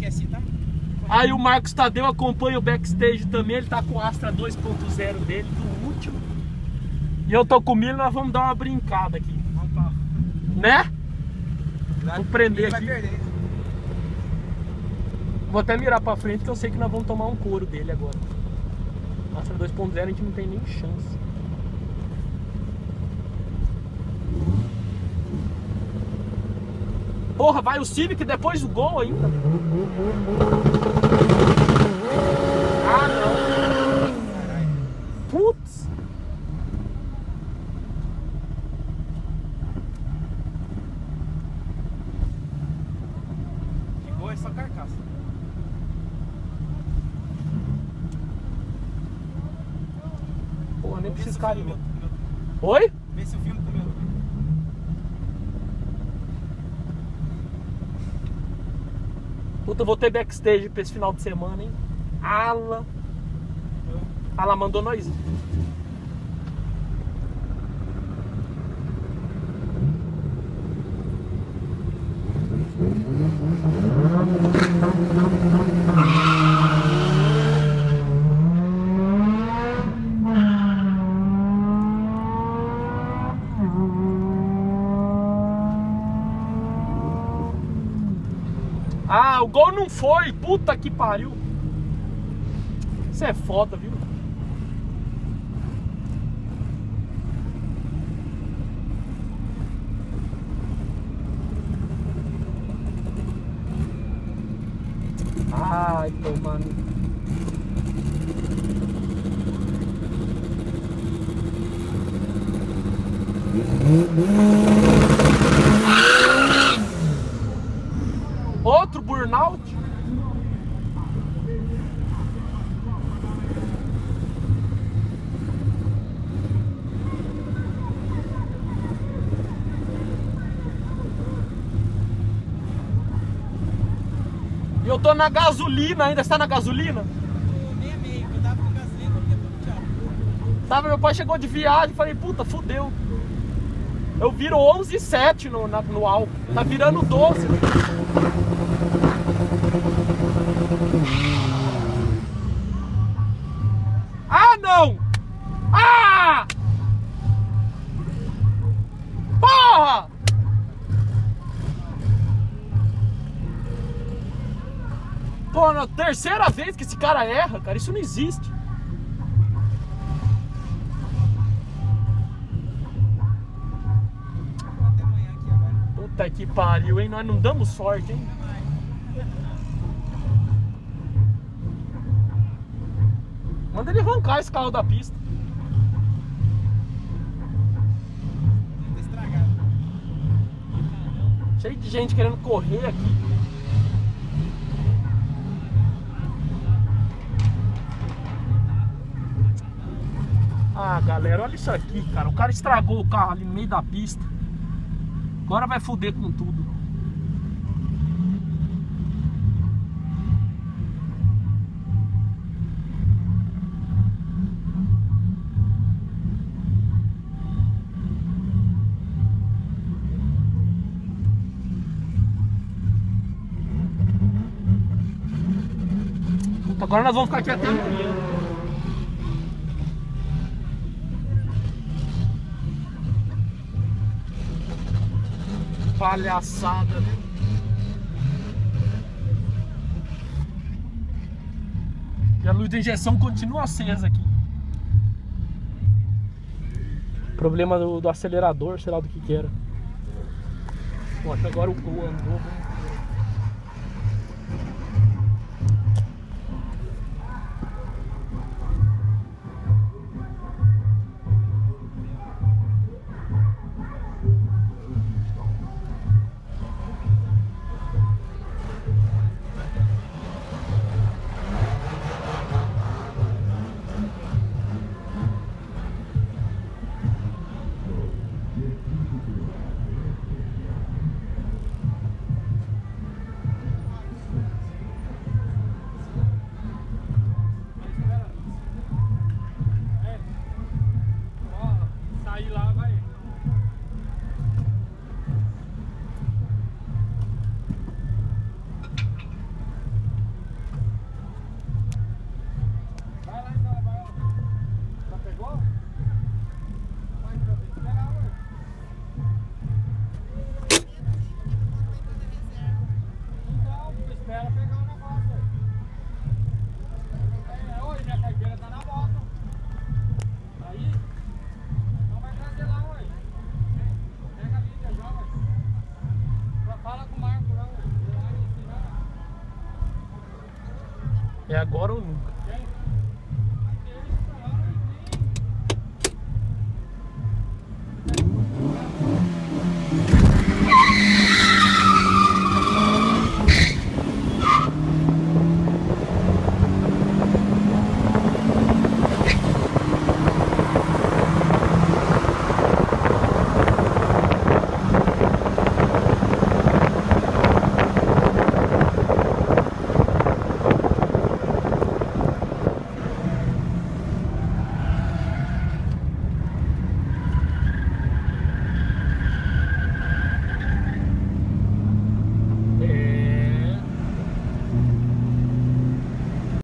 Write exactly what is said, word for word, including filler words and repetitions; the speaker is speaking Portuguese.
aqueci, tá? Aí o Marcos Tadeu acompanha o backstage também, ele tá com o Astra dois ponto zero dele, do último. E eu tô com o Miller, nós vamos dar uma brincada aqui. Vamos pra... Né? Vou prender vai aqui. perder. Vou até mirar pra frente que eu sei que nós vamos tomar um couro dele agora. Astra dois ponto zero a gente não tem nem chance. Porra, vai o Civic depois do gol ainda. Ah, não. Putz. Que gol é só carcaça. Porra, nem Vê precisa se o ficar filme ali. meu- Oi? Vê se o filme comeu. Puta, eu vou ter backstage pra esse final de semana, hein? Ala. Ala mandou nós. Ah, o gol não foi. Puta que pariu. Isso é foda, viu? Ai, tomando. Outro burnout? E eu tô na gasolina ainda, está na gasolina? Meia meia, eu tava com gasolina no tempo do tchau. Tava, meu pai chegou de viagem, falei, puta, fudeu. Eu viro onze e sete no, na, no álcool, tá virando doze. Ah, não! Ah! Porra! Pô, na terceira vez que esse cara erra, cara, isso não existe. Até amanhã aqui agora. Puta que pariu, hein? Nós não damos sorte, hein? Manda ele arrancar esse carro da pista. Deve ter estragado. Cheio de gente querendo correr aqui. Ah, galera, olha isso aqui, cara. O cara estragou o carro ali no meio da pista. Agora vai foder com tudo. Puta, agora nós vamos ficar aqui até amanhã. Palhaçada, né? E a luz de injeção continua acesa aqui. Problema do, do acelerador, sei lá do que que era. Bom, até agora o gol andou. É agora ou nunca.